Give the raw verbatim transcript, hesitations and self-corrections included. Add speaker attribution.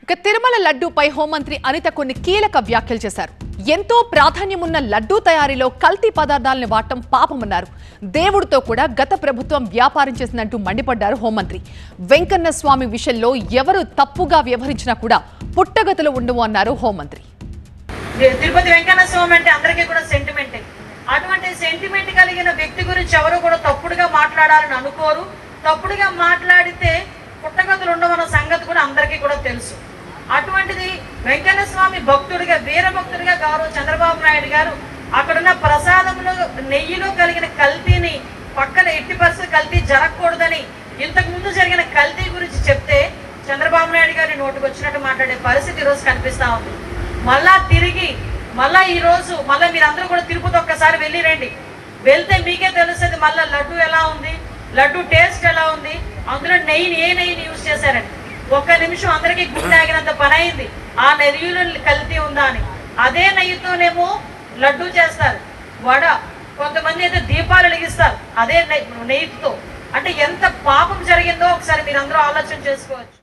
Speaker 1: ఇక తిరుమల లడ్డూపై హోంమంత్రి అనిత కొన్ని కీలక వ్యాఖ్యలు చేశారు. ఎంతో ప్రాధాన్యమున్న లడ్డూ తయారీలో కల్తీ పదార్థాలను వాడటం పాపమన్నారు. దేవుడితో కూడా గత ప్రభుత్వం వ్యాపారం చేసిందంటూ మండిపడ్డారు హోంమంత్రి. వెంకన్న స్వామి విషయంలో ఎవరు తప్పుగా వ్యవహరించినా కూడా పుట్టగతులు ఉండవు అన్నారు హోంమంత్రి.
Speaker 2: తిరుపతి వెంకన్న స్వామి అంటే అందరికీ కూడా సెంటిమెంటే. అటువంటి సెంటిమెంట్ కలిగిన వ్యక్తి గురించి ఎవరు కూడా తప్పుడుగా మాట్లాడాలని అనుకోరు. తప్పుడుగా మాట్లాడితే పుట్టగతులు ఉండవన్న సంగతి కూడా అందరికీ కూడా తెలుసు. అటువంటిది వెంకన్న స్వామి భక్తుడిగా వీర భక్తుడిగా గౌరవ చంద్రబాబు నాయుడు గారు అక్కడున్న ప్రసాదంలో నెయ్యిలో కలిగిన కల్తీని పక్కన ఎట్టి పరిస్థితి కల్తీ జరగకూడదని ఇంతకు ముందు జరిగిన కల్తీ గురించి చెప్తే చంద్రబాబు నాయుడు గారి నోటుకు వచ్చినట్టు మాట్లాడే పరిస్థితి ఈరోజు కనిపిస్తా ఉంది. మళ్ళా తిరిగి మళ్ళా ఈ రోజు మళ్ళీ మీరందరూ కూడా తిరుపతి ఒక్కసారి వెళ్ళి రండి. వెళ్తే మీకే తెలుస్తుంది మళ్ళీ లడ్డు ఎలా ఉంది, లడ్డు టేస్ట్ ఎలా ఉంది, అందులో నెయ్యిని ఏ నెయ్యిని యూజ్ చేశారని. ఒక్క నిమిషం అందరికీ గుండాగినంత పని అయింది ఆ నెయ్యిలో కల్తీ ఉందా అని. అదే నెయ్యితోనేమో లడ్డు చేస్తారు, వడ, కొంతమంది అయితే దీపాలు వెలిగిస్తారు అదే నెయ్యితో. అంటే ఎంత పాపం జరిగిందో ఒకసారి మీరు అందరూ ఆలోచన చేసుకోవచ్చు.